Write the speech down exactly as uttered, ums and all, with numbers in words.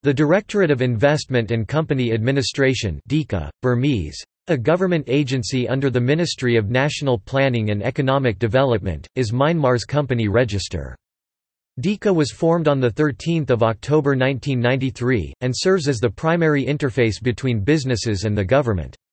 The Directorate of Investment and Company Administration (D I C A, Burmese, a government agency under the Ministry of National Planning and Economic Development, is Myanmar's company register. D I C A was formed on thirteenth of October nineteen ninety-three, and serves as the primary interface between businesses and the government.